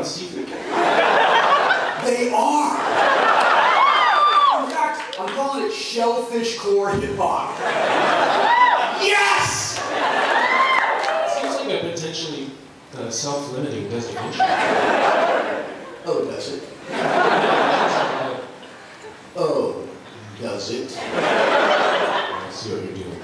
about seafood? They are! In fact, I'm calling it Shellfish core hip-hop. Yes! Seems like a potentially self-limiting designation. Oh, does it? Oh, does it? I see what you're doing.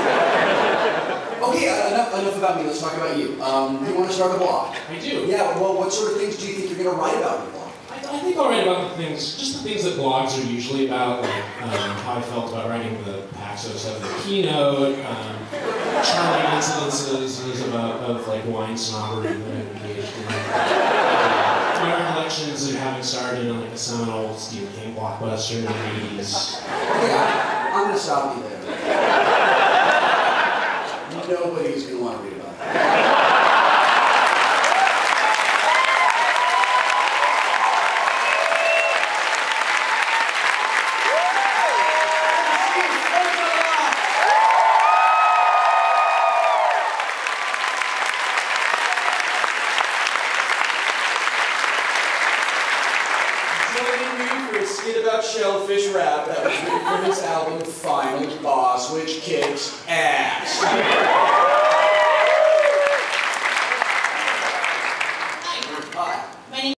Okay, enough about me. Let's talk about you. You want to start a blog? I do. Yeah, well, what sort of things do you think you're going to write about in your blog? I think I'll write about just the things that blogs are usually about, like how I felt about writing the PAX 07 keynote, charming incidences of like wine snobbery that I've engaged in, my recollections of having starred in like a seminal Stephen King blockbuster in the 80s. Okay, I'm going to stop you there. Nobody's going to want to read about that. About Shellfish rap that was written for his album Final Boss, which kicks ass.